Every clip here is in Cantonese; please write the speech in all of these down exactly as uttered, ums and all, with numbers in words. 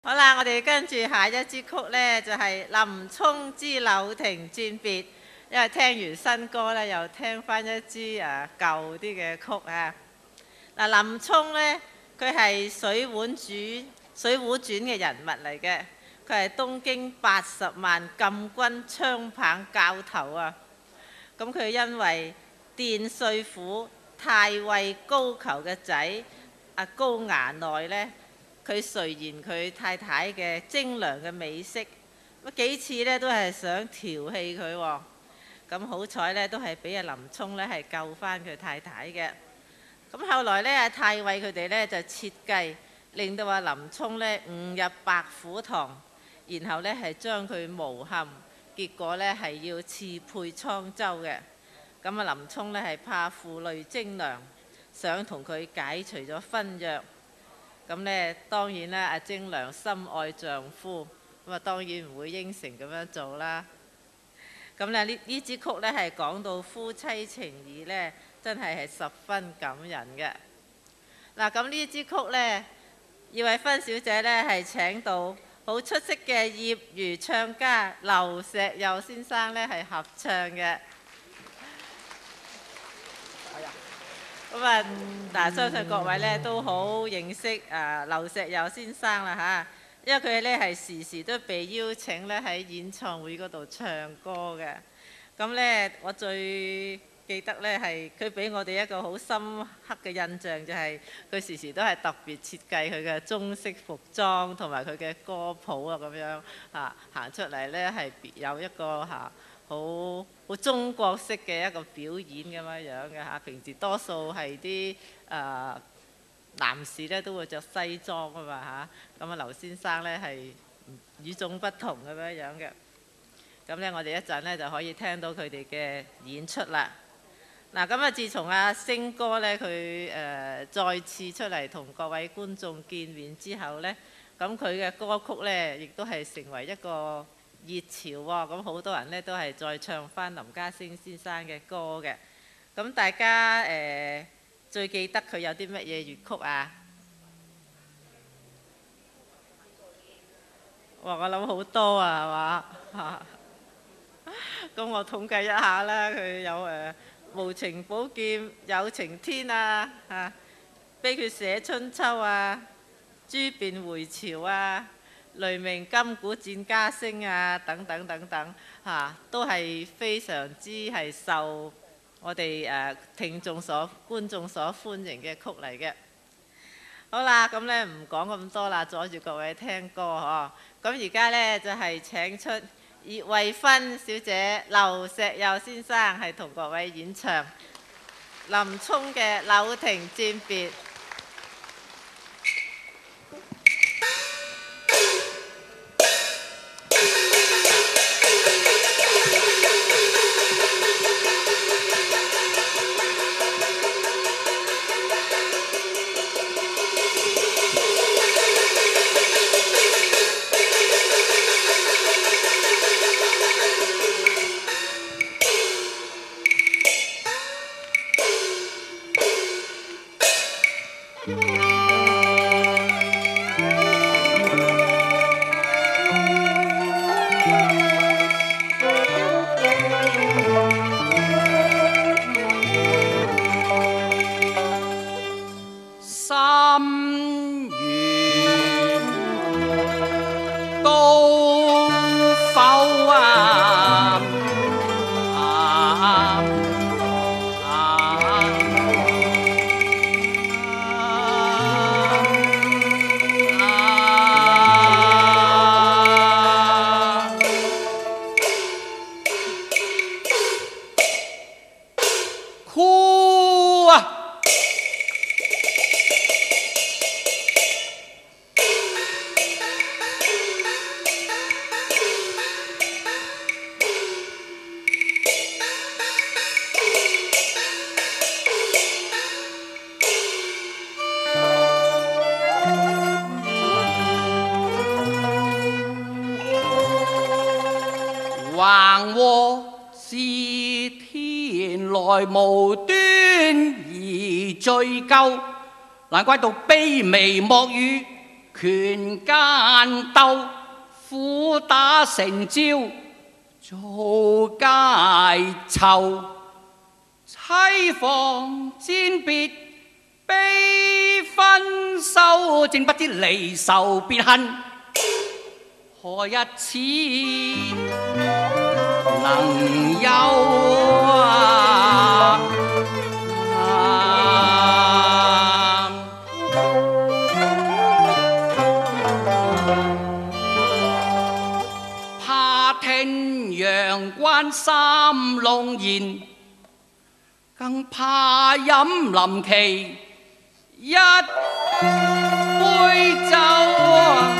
好啦，我哋跟住下一支曲呢，就係、林沖之柳亭餞別。因為聽完新歌呢，又聽翻一支誒、啊、舊啲嘅曲啊。嗱，林沖呢，佢係《水滸傳》《水滸傳》嘅人物嚟嘅，佢係東京八十萬禁軍槍棒教頭啊。咁佢因為殿帥府太尉高俅嘅仔阿高衙內呢。佢垂涎佢太太嘅精良嘅美色，咁幾次咧都係想調戲佢喎。咁好彩咧，都係俾阿林沖咧係救翻佢太太嘅。咁後來咧，阿太尉佢哋咧就設計，令到阿林沖咧誤入白虎堂，然後咧係將佢誣陷，結果咧係要賜配滄州嘅。咁阿林沖咧係怕負累精良，想同佢解除咗婚約。咁咧當然啦，阿精良深愛丈夫，咁啊當然唔會應承咁樣做啦。咁咧呢呢支曲咧係講到夫妻情義咧，真係係十分感人嘅。嗱，咁呢支曲咧，葉惠芬小姐咧係請到好出色嘅業餘唱家劉錫佑先生咧係合唱嘅。咁啊，嗱，相信各位咧都好認識啊劉錫佑先生啦嚇，因為佢咧係時時都被邀請咧喺演唱會嗰度唱歌嘅。咁咧，我最記得咧係佢俾我哋一個好深刻嘅印象，就係佢時時都係特別設計佢嘅中式服裝同埋佢嘅歌譜啊，咁樣嚇行出嚟咧係別有一個嚇好好中國式嘅一個表演咁樣樣嘅嚇。平時多數係啲誒男士咧都會着西裝啊嘛嚇，咁啊劉先生咧係與眾不同咁樣樣嘅。咁咧我哋一陣咧就可以聽到佢哋嘅演出啦。嗱，咁啊自從阿星哥咧佢誒再次出嚟同各位觀眾見面之後咧，咁佢嘅歌曲咧亦都係成為一個熱潮喎。咁好多人咧都係再唱翻林家聲先生嘅歌嘅。咁大家誒、呃、最記得佢有啲乜嘢粵曲啊？哇！我諗好多啊，係嘛？咁我統計一下啦，佢有誒、呃、無情寶劍有情天啊，嚇悲血寫春秋啊，朱弁回朝啊，雷鳴金鼓戰家聲啊，等等等等嚇、啊，都係非常之係受我哋誒、呃、聽眾所觀眾所歡迎嘅曲嚟嘅。好啦，咁咧唔講咁多啦，阻住各位聽歌嗬。咁而家咧就係、是、請出葉惠芬小姐、劉錫佑先生係同各位演唱林沖嘅《柳亭餞別》。 橫禍是天來無端而追究，難怪到卑微莫語， 拳間鬥，苦打成招，做街湊，妻房餞別，悲分手，正不知離愁別恨，何日似能有啊？怕聽陽關三弄弦，更怕飲臨期一杯酒啊！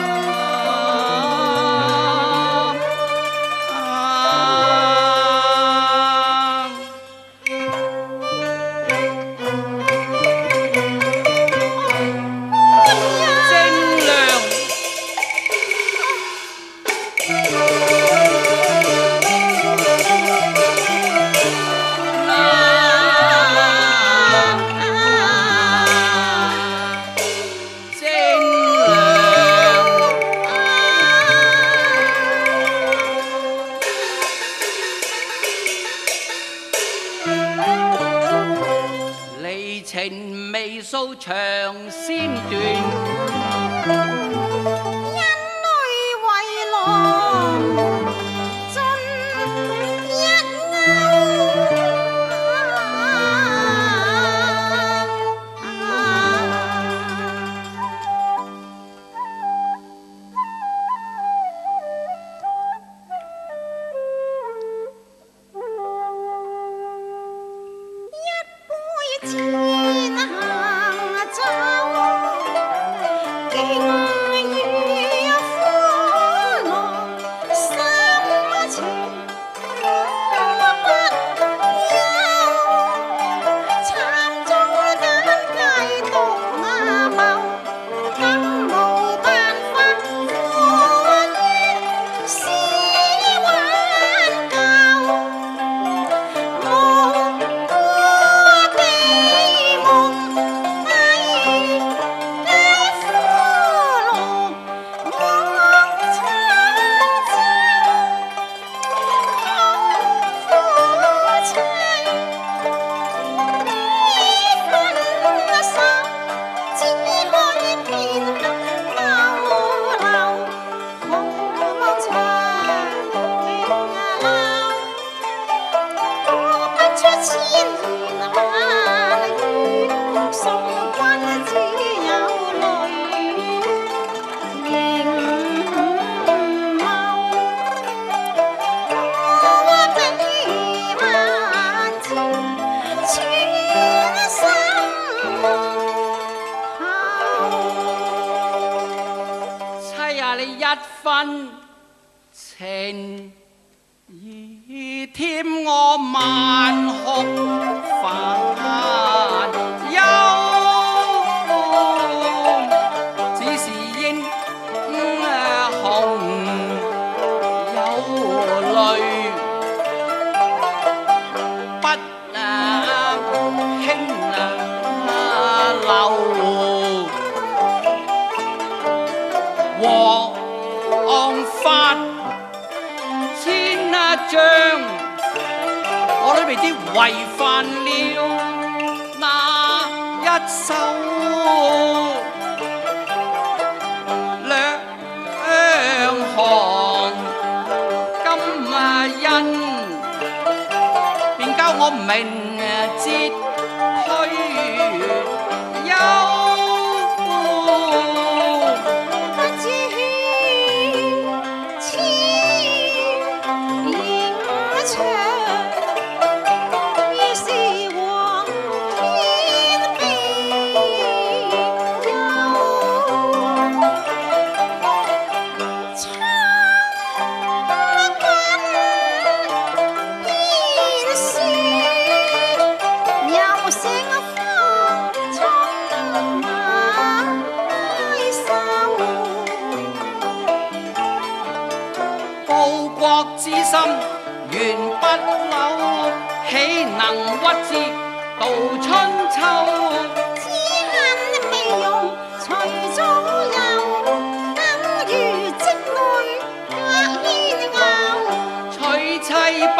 情未數長先斷， 因淚為郎盡一一杯分情意添我萬哭煩憂，只是應紅有淚，不輕流和法千章，我裏邊啲違犯了那一首兩行金印，便教我明節退休。之心原不朽，豈能屈之度春秋？ 只恨未用隨左右。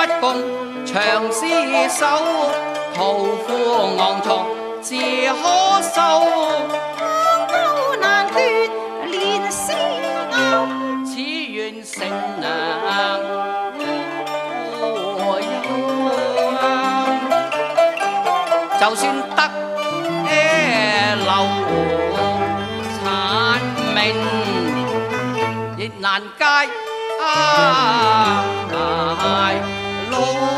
共長廝守，屠夫昂藏自可收。 江高難奪連絲鈎， 此願城南無憂啊！就算得留殘命，亦難解啊路。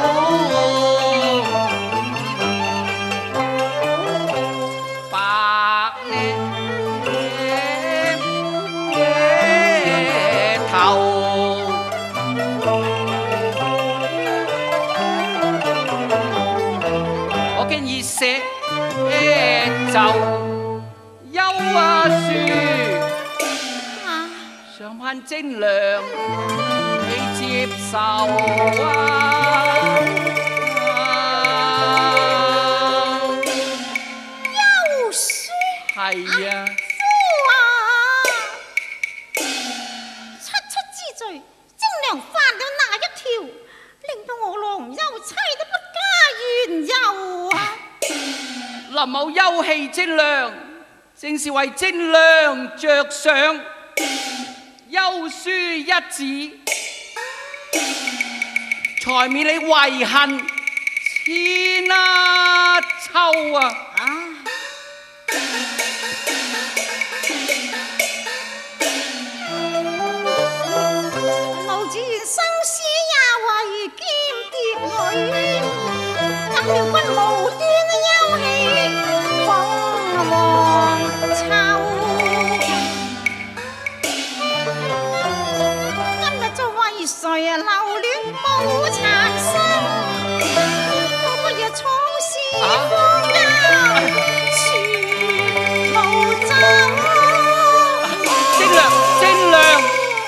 白臉頭，我經已寫就休啊書，上盼精良你接受啊！ 休書係啊， 夫啊！七出之罪，精良犯了哪一條，令到我郎休妻都不加怨尤啊！ 林某休棄精良，正是為精良着想。休書一紙，才免你遺恨千啊秋啊！ 啊！老子生死也為兼蝶女，怎料君無端休棄鳳凰秋。今日就為誰啊留戀無殘生？我不若創事荒丘，全無走。 精良，精良，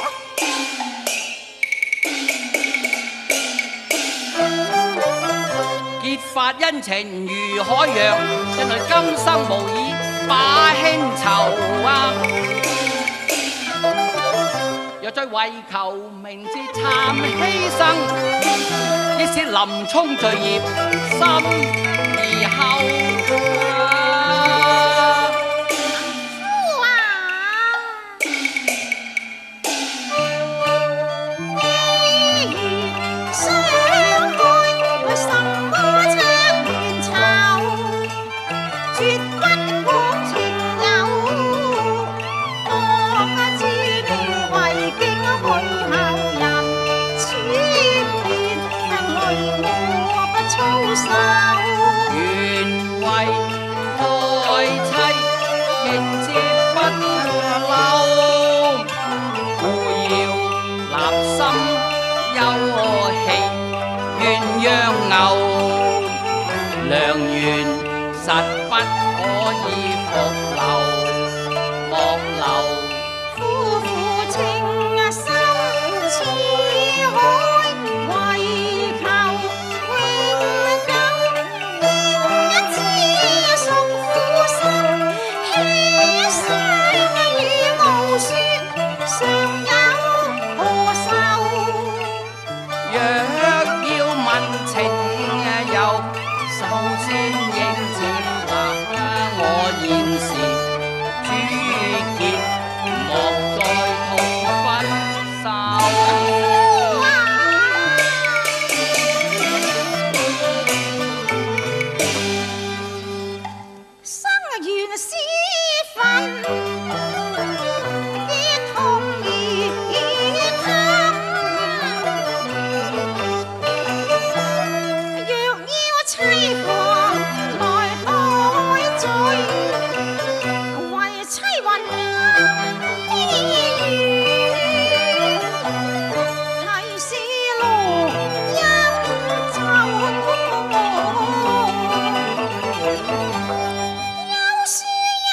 結發恩情如海洋，因為今生無以把輕酬啊！若再為求名節慚犧牲，亦是林沖罪孽心而後啊！ 夫啊！既然相愛，為什麼悵冤仇？絕不講情友，當知你為敬去後人，千年累我不操守。 原為愛妻應接不嬲，故要立心休棄鴛鴦牛，良緣實不可以復留，莫留。 夫婦情深似海，為求永久，一枝送夫心，犧牲與傲雪，尚有何愁？ 若要問情由，首先應接納我現時主見，莫再痛分手。 生緣是份，結同而堪。若要妻房來代罪，為妻混衣語，提示路陰州。休書一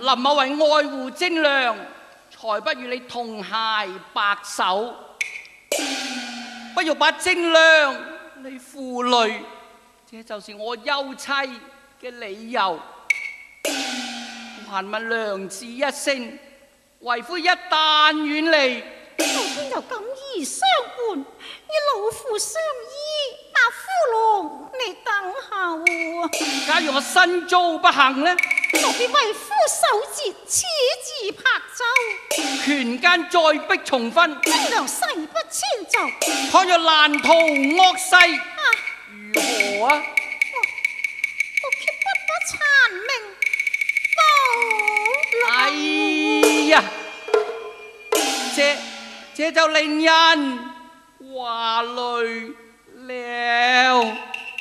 林某為愛護精良，才不與你同偕白首。不欲把精良你負累，這就是我休妻嘅理由。還問娘子一聲，為夫一旦遠離， 後邊又咁易相伴，與老婦相依，白夫郎你等候。 假如我身遭不幸呢？ 何必為夫守節，此自拍奏？ 權間再逼重婚， 精良誓不遷就。 倘若難逃惡勢， 啊， 如何啊？ 我決不把殘命保留。 哎呀，這這就令人話累了。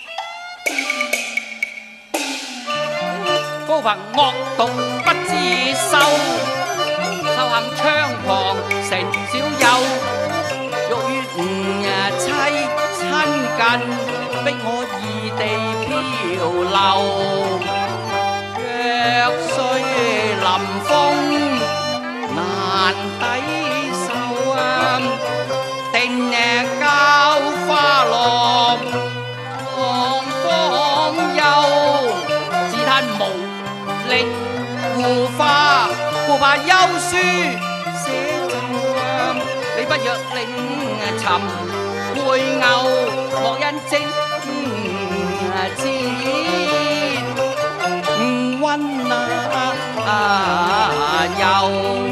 高朋惡毒不知羞，仇恨槍旁成小友。欲與妻親近，逼我異地漂流。若雖臨風難抵受啊，定教花落望芳憂。自嘆無力護花，故怕休書寫就啊。你不若另尋配偶，莫因精節溫啊又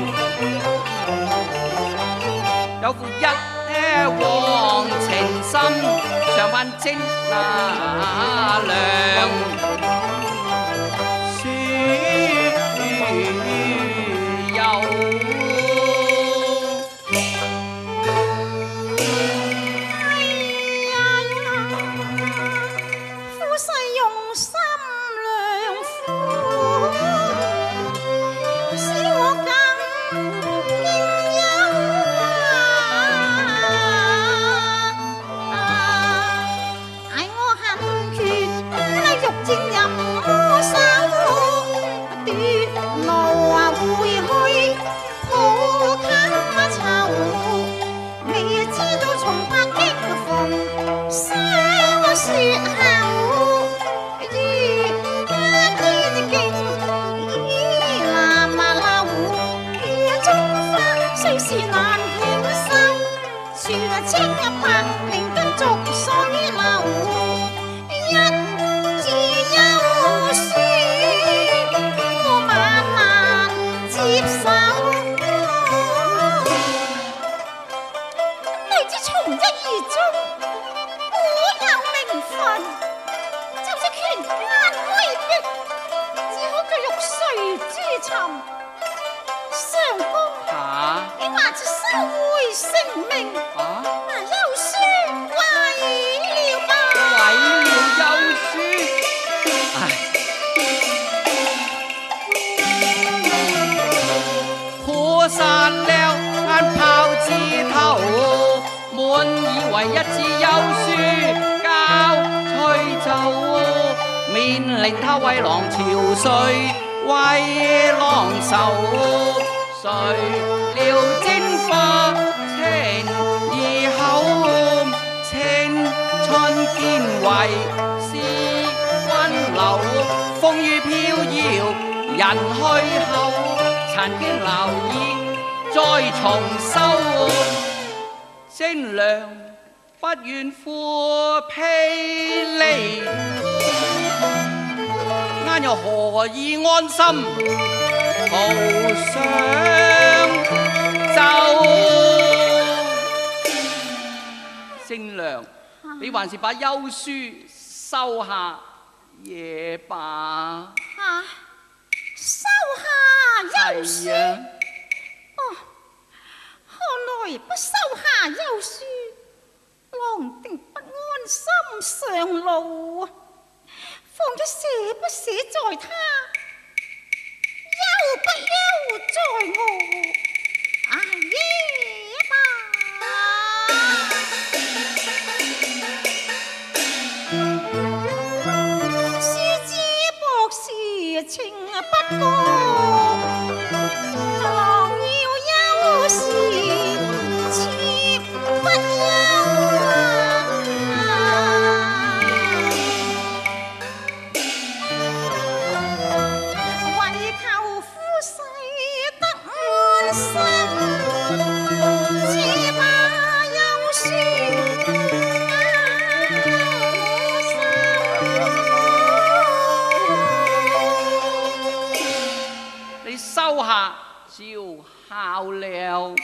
有負一往情深，常盼精那良書友。一支休書交吹奏，免令他為郎憔悴，為郎愁。誰料蒸發情意口，青春見為是溫流，風雨飄搖人去後，殘天留意再重修。精良不願負披離，啱又何以安心途上走？精良，你還是把休書收下也罷。 啊，收下休書？哦，看來不收下休書，郎定不安心上路啊！況且寫不寫在他，憂不憂在我。啊耶吧！書之博士情不過。 收下就效了。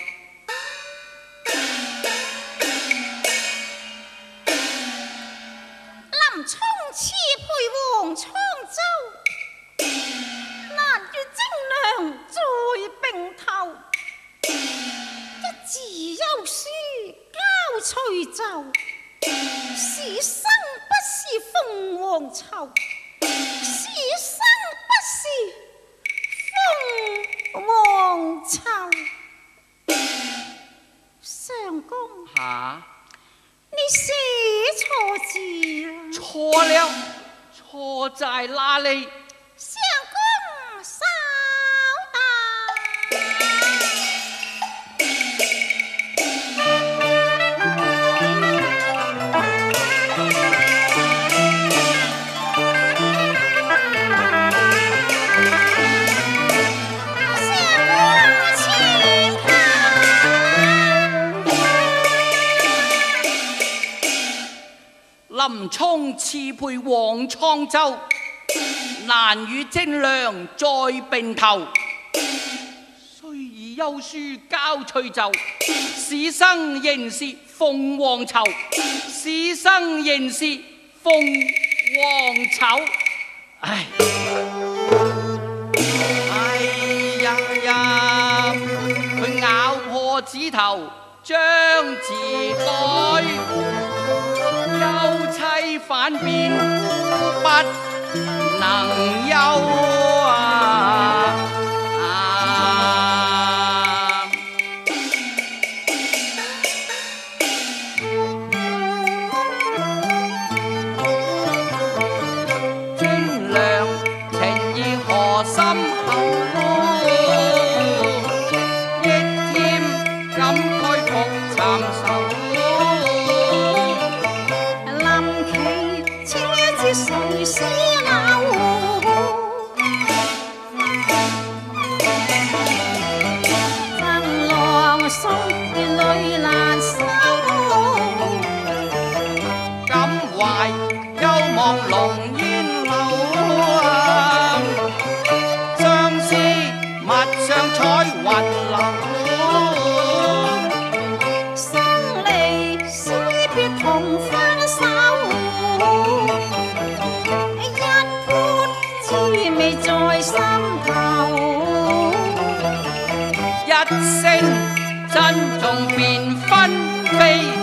林冲刺配王沧州，难与精良在并頭。一字休書交隨奏，是生不是鳳凰巢，是生不是鳳凰巢。相公， 吓， 你寫錯字啦！ 錯了，錯在哪裏？ 相公稍等。 林冲刺配王沧州，難與精良在並頭。雖以休書交隨奏，此生仍是鳳凰巢，此生仍是鳳凰巢。唉，哎呀呀，佢咬破指頭將字改。休妻反變不能休啊！啊精良情意何深厚，益添感慨復尋仇。 誰是老？曾郎送淚難收， 感懷憂望濃煙流啊！相思陌上彩雲流， 生離死別同分手。滋味在心頭， 一聲珍重便分飛。